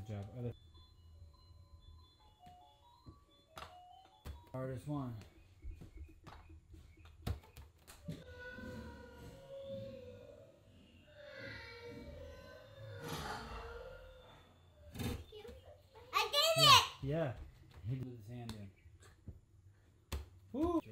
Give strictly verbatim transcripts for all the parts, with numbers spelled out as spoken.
Good job. Other hardest one. I did Yeah. it! Yeah. He put his hand in. Woo!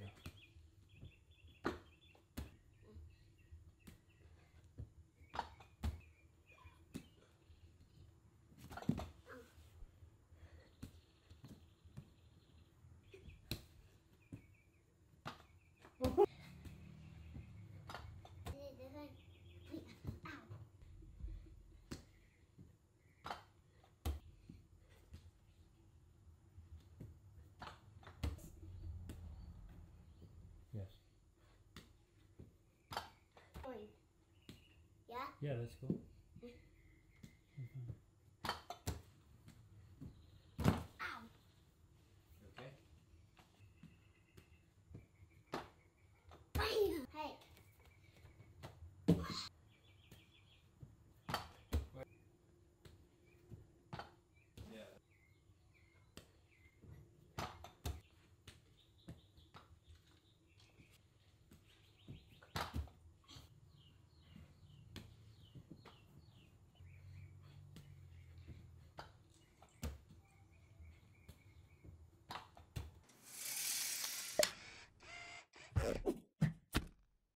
Yes. Yeah? Yeah, that's cool.